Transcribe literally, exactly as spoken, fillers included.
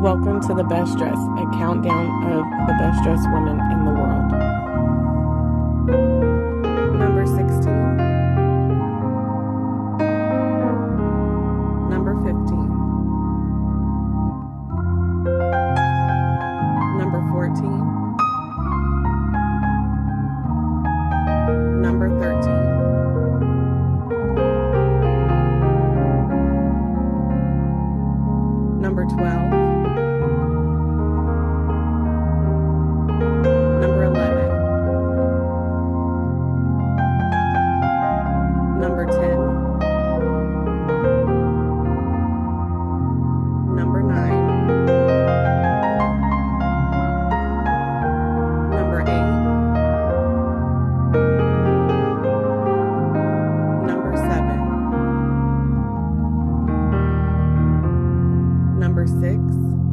Welcome to The Best Dress, a countdown of the best dressed women in the world. Number sixteen. Number fifteen. Number fourteen. Number thirteen. Number twelve. Number eleven. Number ten. Number nine. Number eight. Number seven. Number six.